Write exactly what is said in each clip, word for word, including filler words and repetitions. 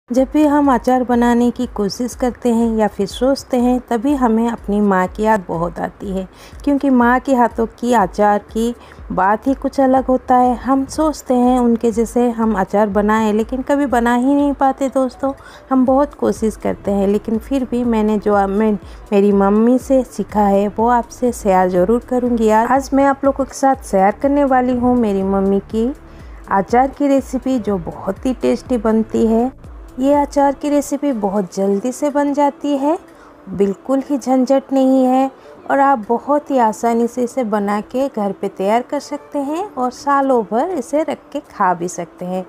जब भी हम अचार बनाने की कोशिश करते हैं या फिर सोचते हैं तभी हमें अपनी माँ की याद बहुत आती है, क्योंकि माँ के हाथों की अचार की बात ही कुछ अलग होता है। हम सोचते हैं उनके जैसे हम अचार बनाएं, लेकिन कभी बना ही नहीं पाते दोस्तों। हम बहुत कोशिश करते हैं, लेकिन फिर भी मैंने जो मैं मेरी मम्मी से सीखा है वो आपसे शेयर ज़रूर करूँगी। आज मैं आप लोगों के साथ शेयर करने वाली हूँ मेरी मम्मी की अचार की रेसिपी, जो बहुत ही टेस्टी बनती है। ये अचार की रेसिपी बहुत जल्दी से बन जाती है, बिल्कुल ही झंझट नहीं है और आप बहुत ही आसानी से इसे बना के घर पे तैयार कर सकते हैं और सालों भर इसे रख के खा भी सकते हैं।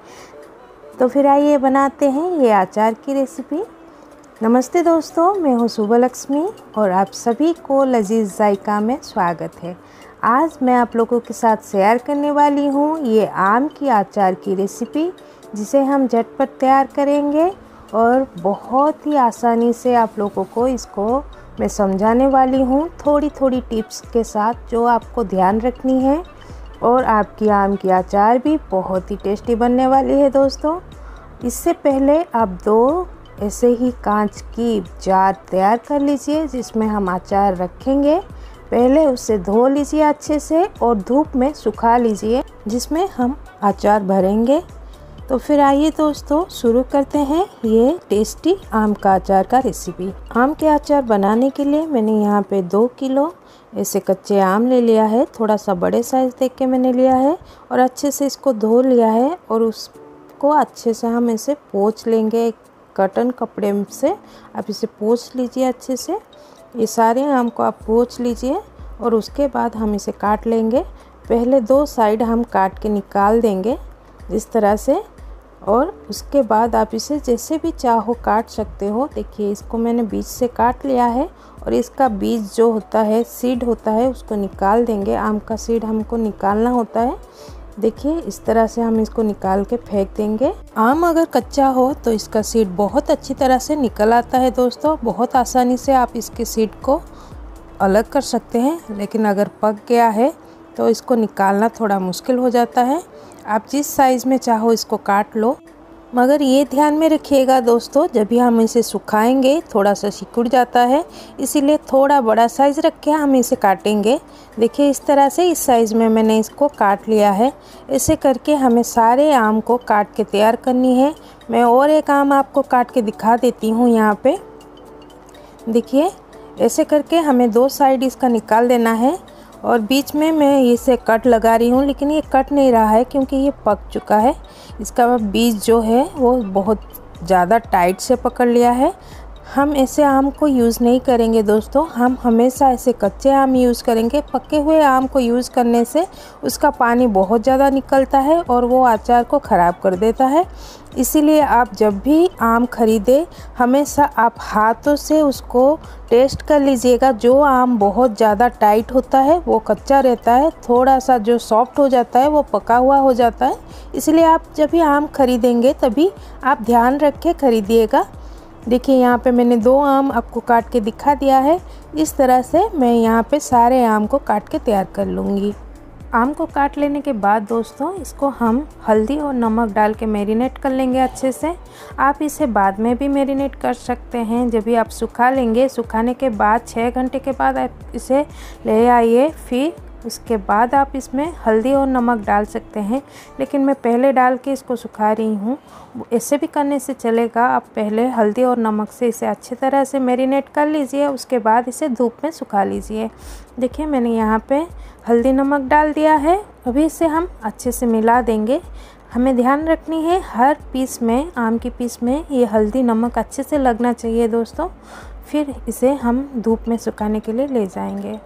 तो फिर आइए बनाते हैं ये अचार की रेसिपी। नमस्ते दोस्तों, मैं हूँ शुभ लक्ष्मी और आप सभी को लजीज जायका में स्वागत है। आज मैं आप लोगों के साथ शेयर करने वाली हूँ ये आम की अचार की रेसिपी, जिसे हम झटपट तैयार करेंगे और बहुत ही आसानी से आप लोगों को इसको मैं समझाने वाली हूँ, थोड़ी थोड़ी टिप्स के साथ जो आपको ध्यान रखनी है। और आपकी आम की अचार भी बहुत ही टेस्टी बनने वाली है दोस्तों। इससे पहले आप दो ऐसे ही कांच की जार तैयार कर लीजिए जिसमें हम अचार रखेंगे। पहले उसे धो लीजिए अच्छे से और धूप में सुखा लीजिए, जिसमें हम अचार भरेंगे। तो फिर आइए दोस्तों शुरू करते हैं ये टेस्टी आम का अचार का रेसिपी। आम के अचार बनाने के लिए मैंने यहाँ पे दो किलो ऐसे कच्चे आम ले लिया है। थोड़ा सा बड़े साइज़ देख के मैंने लिया है और अच्छे से इसको धो लिया है और उसको अच्छे से हम इसे पोंछ लेंगे। कॉटन कपड़े से आप इसे पोंछ लीजिए अच्छे से। ये सारे आम को आप पोंछ लीजिए और उसके बाद हम इसे काट लेंगे। पहले दो साइड हम काट के निकाल देंगे इस तरह से, और उसके बाद आप इसे जैसे भी चाहो काट सकते हो। देखिए इसको मैंने बीज से काट लिया है और इसका बीज जो होता है, सीड होता है, उसको निकाल देंगे। आम का सीड हमको निकालना होता है। देखिए इस तरह से हम इसको निकाल के फेंक देंगे। आम अगर कच्चा हो तो इसका सीड बहुत अच्छी तरह से निकल आता है दोस्तों। बहुत आसानी से आप इसके सीड को अलग कर सकते हैं, लेकिन अगर पक गया है तो इसको निकालना थोड़ा मुश्किल हो जाता है। आप जिस साइज़ में चाहो इसको काट लो, मगर ये ध्यान में रखिएगा दोस्तों, जब भी हम इसे सुखाएंगे थोड़ा सा सिकुड़ जाता है, इसीलिए थोड़ा बड़ा साइज़ रख के हम इसे काटेंगे। देखिए इस तरह से इस साइज़ में मैंने इसको काट लिया है। ऐसे करके हमें सारे आम को काट के तैयार करनी है। मैं और एक आम आपको काट के दिखा देती हूँ यहाँ पे। देखिए ऐसे करके हमें दो साइड इसका निकाल देना है और बीच में मैं इसे कट लगा रही हूँ, लेकिन ये कट नहीं रहा है क्योंकि ये पक चुका है। इसका बीज जो है वो बहुत ज़्यादा टाइट से पकड़ लिया है। हम ऐसे आम को यूज़ नहीं करेंगे दोस्तों, हम हमेशा ऐसे कच्चे आम यूज़ करेंगे। पके हुए आम को यूज़ करने से उसका पानी बहुत ज़्यादा निकलता है और वो अचार को ख़राब कर देता है। इसीलिए आप जब भी आम ख़रीदें हमेशा आप हाथों से उसको टेस्ट कर लीजिएगा। जो आम बहुत ज़्यादा टाइट होता है वो कच्चा रहता है, थोड़ा सा जो सॉफ्ट हो जाता है वो पका हुआ हो जाता है। इसलिए आप जब भी आम ख़रीदेंगे तभी आप ध्यान रख के ख़रीदिएगा। देखिए यहाँ पे मैंने दो आम आपको काट के दिखा दिया है। इस तरह से मैं यहाँ पे सारे आम को काट के तैयार कर लूँगी। आम को काट लेने के बाद दोस्तों इसको हम हल्दी और नमक डाल के मैरिनेट कर लेंगे अच्छे से। आप इसे बाद में भी मैरिनेट कर सकते हैं, जब भी आप सुखा लेंगे। सुखाने के बाद छः घंटे के बाद आप इसे ले आइए, फिर उसके बाद आप इसमें हल्दी और नमक डाल सकते हैं, लेकिन मैं पहले डाल के इसको सुखा रही हूँ। ऐसे भी करने से चलेगा। आप पहले हल्दी और नमक से इसे अच्छी तरह से मैरिनेट कर लीजिए, उसके बाद इसे धूप में सुखा लीजिए। देखिए मैंने यहाँ पे हल्दी नमक डाल दिया है। अभी इसे हम अच्छे से मिला देंगे। हमें ध्यान रखनी है हर पीस में, आम की पीस में ये हल्दी नमक अच्छे से लगना चाहिए दोस्तों। फिर इसे हम धूप में सुखाने के लिए ले जाएंगे।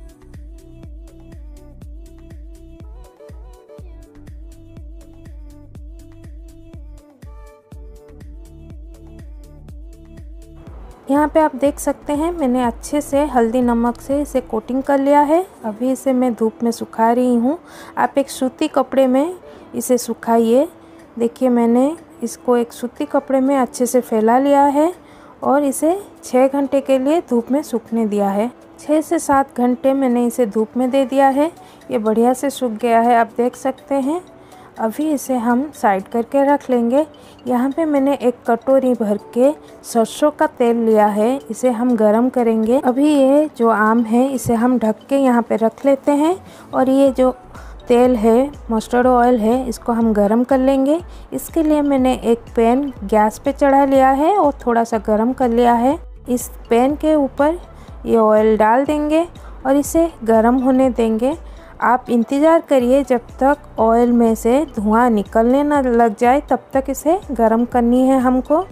यहाँ पे आप देख सकते हैं मैंने अच्छे से हल्दी नमक से इसे कोटिंग कर लिया है। अभी इसे मैं धूप में सुखा रही हूँ। आप एक सूती कपड़े में इसे सुखाइए। देखिए मैंने इसको एक सूती कपड़े में अच्छे से फैला लिया है और इसे छः घंटे के लिए धूप में सूखने दिया है। छः से सात घंटे मैंने इसे धूप में दे दिया है। ये बढ़िया से सूख गया है, आप देख सकते हैं। अभी इसे हम साइड करके रख लेंगे। यहाँ पे मैंने एक कटोरी भर के सरसों का तेल लिया है, इसे हम गरम करेंगे। अभी ये जो आम है इसे हम ढक के यहाँ पे रख लेते हैं और ये जो तेल है, मस्टर्ड ऑयल है, इसको हम गरम कर लेंगे। इसके लिए मैंने एक पैन गैस पे चढ़ा लिया है और थोड़ा सा गरम कर लिया है। इस पैन के ऊपर ये ऑयल डाल देंगे और इसे गरम होने देंगे। आप इंतज़ार करिए जब तक ऑयल में से धुआं निकलने ना लग जाए, तब तक इसे गरम करनी है हमको।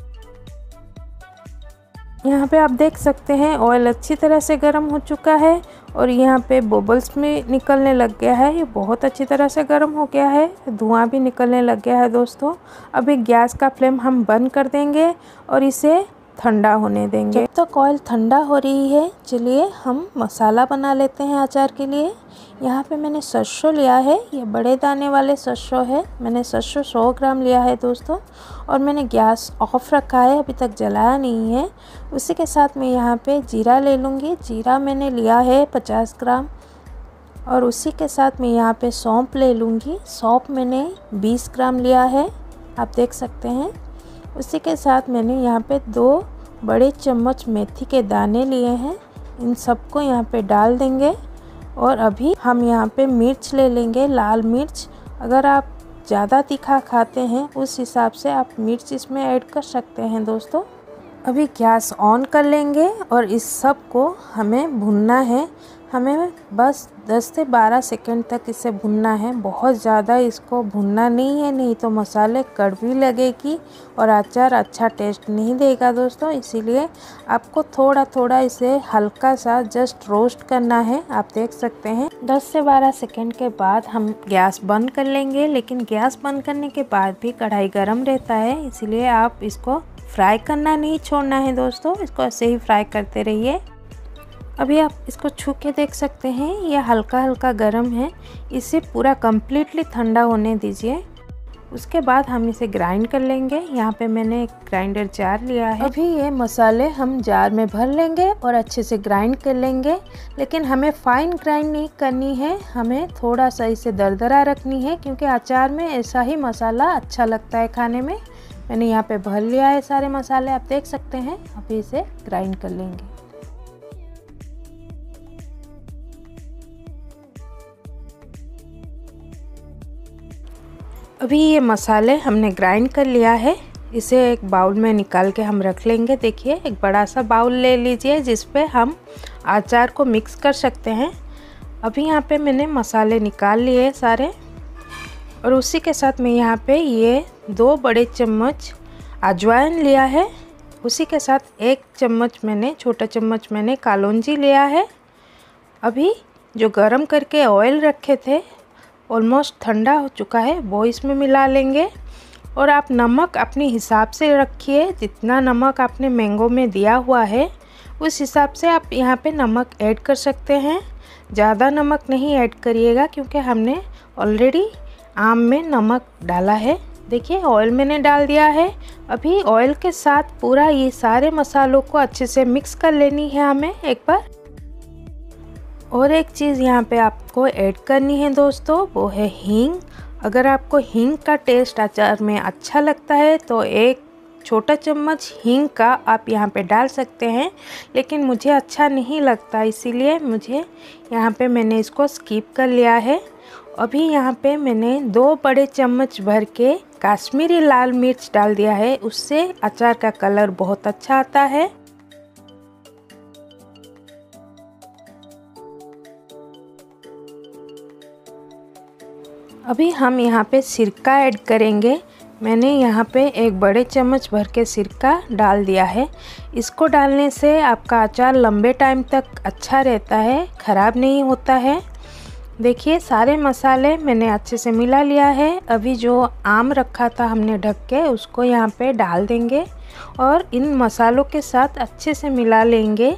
यहाँ पे आप देख सकते हैं ऑयल अच्छी तरह से गर्म हो चुका है और यहाँ पे बबल्स में निकलने लग गया है। ये बहुत अच्छी तरह से गर्म हो गया है, धुआं भी निकलने लग गया है दोस्तों। अभी गैस का फ्लेम हम बंद कर देंगे और इसे ठंडा होने देंगे। जब तक ऑयल ठंडा हो रही है, चलिए हम मसाला बना लेते हैं अचार के लिए। यहाँ पे मैंने सरसों लिया है, ये बड़े दाने वाले सरसों है। मैंने सरसों सौ ग्राम लिया है दोस्तों और मैंने गैस ऑफ रखा है, अभी तक जलाया नहीं है। उसी के साथ मैं यहाँ पे जीरा ले लूँगी। जीरा मैंने लिया है पचास ग्राम और उसी के साथ मैं यहाँ पे सौंफ ले लूँगी। सौंफ मैंने बीस ग्राम लिया है, आप देख सकते हैं। उसी के साथ मैंने यहाँ पे दो बड़े चम्मच मेथी के दाने लिए हैं, इन सबको यहाँ पे डाल देंगे। और अभी हम यहाँ पे मिर्च ले लेंगे, लाल मिर्च। अगर आप ज़्यादा तीखा खाते हैं उस हिसाब से आप मिर्च इसमें ऐड कर सकते हैं दोस्तों। अभी गैस ऑन कर लेंगे और इस सब को हमें भुनना है। हमें बस दस से बारह सेकंड तक इसे भुनना है, बहुत ज़्यादा इसको भुनना नहीं है, नहीं तो मसाले कड़वी लगेगी और अचार अच्छा टेस्ट नहीं देगा दोस्तों। इसीलिए आपको थोड़ा थोड़ा इसे हल्का सा जस्ट रोस्ट करना है। आप देख सकते हैं दस से बारह सेकंड के बाद हम गैस बंद कर लेंगे। लेकिन गैस बंद करने के बाद भी कढ़ाई गर्म रहता है, इसीलिए आप इसको फ्राई करना नहीं छोड़ना है दोस्तों, इसको ऐसे ही फ्राई करते रहिए। अभी आप इसको छू के देख सकते हैं, ये हल्का हल्का गर्म है। इसे पूरा कम्प्लीटली ठंडा होने दीजिए। उसके बाद हम इसे ग्राइंड कर लेंगे। यहाँ पे मैंने एक ग्राइंडर जार लिया है। अभी ये मसाले हम जार में भर लेंगे और अच्छे से ग्राइंड कर लेंगे। लेकिन हमें फाइन ग्राइंड नहीं करनी है, हमें थोड़ा सा इसे दरदरा रखनी है, क्योंकि अचार में ऐसा ही मसाला अच्छा लगता है खाने में। मैंने यहाँ पे भर लिया है सारे मसाले, आप देख सकते हैं। अभी इसे ग्राइंड कर लेंगे। अभी ये मसाले हमने ग्राइंड कर लिया है, इसे एक बाउल में निकाल के हम रख लेंगे। देखिए एक बड़ा सा बाउल ले लीजिए जिस पे हम अचार को मिक्स कर सकते हैं। अभी यहाँ पे मैंने मसाले निकाल लिए सारे और उसी के साथ मैं यहाँ पे ये दो बड़े चम्मच अजवाइन लिया है। उसी के साथ एक चम्मच मैंने छोटा चम्मच मैंने कालोंजी लिया है। अभी जो गरम करके ऑयल रखे थे ऑलमोस्ट ठंडा हो चुका है, वो इसमें मिला लेंगे। और आप नमक अपने हिसाब से रखिए, जितना नमक आपने मैंगो में दिया हुआ है उस हिसाब से आप यहाँ पे नमक ऐड कर सकते हैं। ज़्यादा नमक नहीं ऐड करिएगा क्योंकि हमने ऑलरेडी आम में नमक डाला है। देखिए ऑयल मैंने डाल दिया है। अभी ऑयल के साथ पूरा ये सारे मसालों को अच्छे से मिक्स कर लेनी है हमें एक बार। और एक चीज़ यहाँ पे आपको ऐड करनी है दोस्तों, वो है हींग। अगर आपको हींग का टेस्ट अचार में अच्छा लगता है तो एक छोटा चम्मच हींग का आप यहाँ पे डाल सकते हैं, लेकिन मुझे अच्छा नहीं लगता, इसीलिए मुझे यहाँ पे मैंने इसको स्किप कर लिया है। अभी यहाँ पे मैंने दो बड़े चम्मच भर के काश्मीरी लाल मिर्च डाल दिया है, उससे अचार का कलर बहुत अच्छा आता है। अभी हम यहाँ पे सिरका ऐड करेंगे। मैंने यहाँ पे एक बड़े चम्मच भर के सिरका डाल दिया है। इसको डालने से आपका अचार लंबे टाइम तक अच्छा रहता है, ख़राब नहीं होता है। देखिए सारे मसाले मैंने अच्छे से मिला लिया है। अभी जो आम रखा था हमने ढक के, उसको यहाँ पे डाल देंगे और इन मसालों के साथ अच्छे से मिला लेंगे।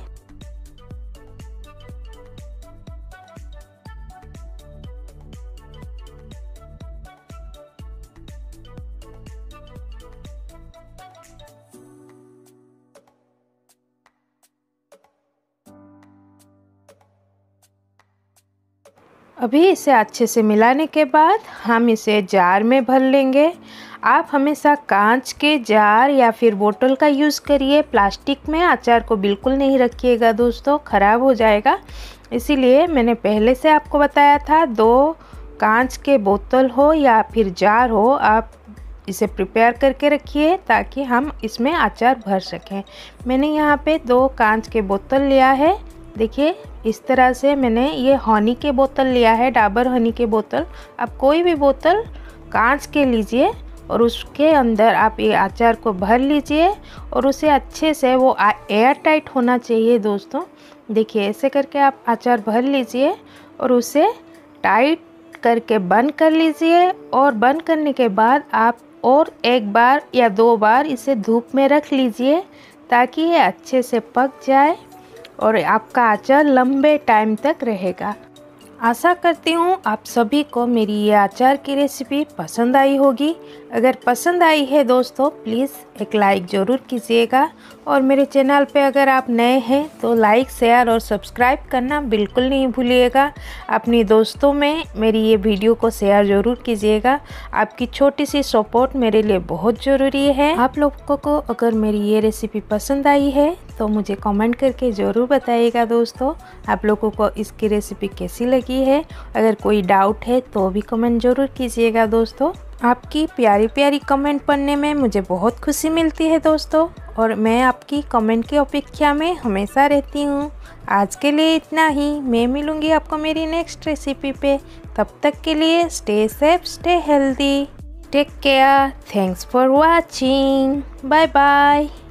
अभी इसे अच्छे से मिलाने के बाद हम इसे जार में भर लेंगे। आप हमेशा कांच के जार या फिर बोतल का यूज़ करिए। प्लास्टिक में अचार को बिल्कुल नहीं रखिएगा दोस्तों, ख़राब हो जाएगा। इसीलिए मैंने पहले से आपको बताया था, दो कांच के बोतल हो या फिर जार हो, आप इसे प्रिपेयर करके रखिए ताकि हम इसमें अचार भर सकें। मैंने यहाँ पे दो कांच के बोतल लिया है। देखिए इस तरह से मैंने ये हनी के बोतल लिया है, डाबर हनी के बोतल। आप कोई भी बोतल कांच के लीजिए और उसके अंदर आप ये अचार को भर लीजिए और उसे अच्छे से, वो एयर टाइट होना चाहिए दोस्तों। देखिए ऐसे करके आप अचार भर लीजिए और उसे टाइट करके बंद कर लीजिए। और बंद करने के बाद आप और एक बार या दो बार इसे धूप में रख लीजिए ताकि ये अच्छे से पक जाए और आपका अचार लंबे टाइम तक रहेगा। आशा करती हूँ आप सभी को मेरी ये अचार की रेसिपी पसंद आई होगी। अगर पसंद आई है दोस्तों, प्लीज़ एक लाइक ज़रूर कीजिएगा। और मेरे चैनल पे अगर आप नए हैं तो लाइक, शेयर और सब्सक्राइब करना बिल्कुल नहीं भूलिएगा। अपनी दोस्तों में मेरी ये वीडियो को शेयर ज़रूर कीजिएगा। आपकी छोटी सी सपोर्ट मेरे लिए बहुत ज़रूरी है। आप लोगों को अगर मेरी ये रेसिपी पसंद आई है तो मुझे कमेंट करके ज़रूर बताइएगा दोस्तों, आप लोगों को इसकी रेसिपी कैसी लगी है। अगर कोई डाउट है तो भी कमेंट ज़रूर कीजिएगा दोस्तों। आपकी प्यारी प्यारी कमेंट पढ़ने में मुझे बहुत खुशी मिलती है दोस्तों, और मैं आपकी कमेंट की अपेक्षा में हमेशा रहती हूँ। आज के लिए इतना ही। मैं मिलूँगी आपको मेरी नेक्स्ट रेसिपी पे। तब तक के लिए stay safe, stay healthy, take care. Thanks for watching. Bye bye.